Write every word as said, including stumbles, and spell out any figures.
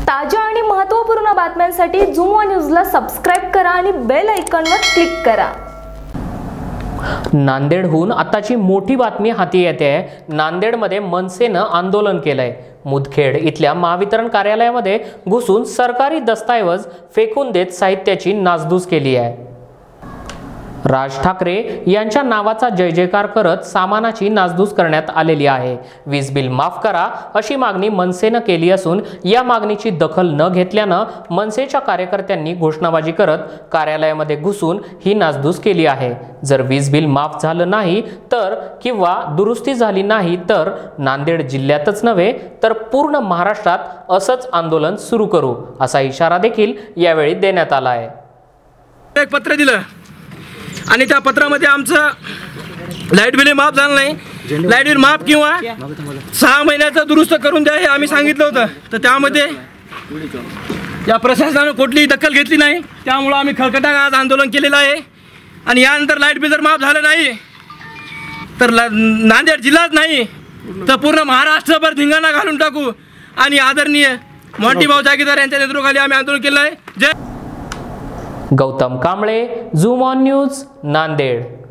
ताज्या आणि महत्त्वपूर्ण बातम्यांसाठी झूम वन न्यूजला सबस्क्राइब करा आणि बेल आयकॉनवर क्लिक करा। नांदेडहून आताची मोठी बातमी हाती येते आहे। नांदेडमध्ये मनसेनं आंदोलन केलंय। मुदखेड इथल्या महावितरण कार्यालयामध्ये घुसून सरकारी दस्तऐवज फेकून देत साहित्याची नासधूस केली आहे। राज ठाकरे यांच्या नावाचा जय जयकार करत सामानाची नासधूस करण्यात आलेली आहे। वीज बिल माफ करा अशी मागणी मनसेनं केली असून या मागणीची दखल न घेतल्यानं मनसेच्या कार्यकर्त्यांनी घोषणाबाजी करत कार्यालयामध्ये घुसून ही नासधूस केली आहे। जर वीज बिल माफ झालं नाही तर किंवा दुरुस्ती झाली नाही तर नांदेड जिल्ह्यातच नव्हे तर पूर्ण महाराष्ट्रात असंच आंदोलन सुरू करू असा इशारा देखील यावेळी देण्यात आला आहे। एक पत्र दिलं आणि त्या पत्रामध्ये आमचं लाईट बिल माफ झालं नाही, लाईट बिल माफ किंवा सहा महिन्याचं दुरुस्त करून द्या हे आम्ही सांगितलं होतं। तर त्यामध्ये या प्रशासनानं कुठलीही दखल घेतली नाही, त्यामुळं आम्ही खळखटा आज आंदोलन केलेलं आहे। आणि यानंतर लाईट बिल जर माफ झालं नाही तर नांदेड जिल्हाच नाही तर पूर्ण महाराष्ट्रभर धिंगाणा घालून टाकू। आणि आदरणीय मोंटीभाऊ जागीरदार यांच्या नेतृत्वाखाली आम्ही आंदोलन केलं आहे। Jai Gautam Kamble, zoom on news, Nanded.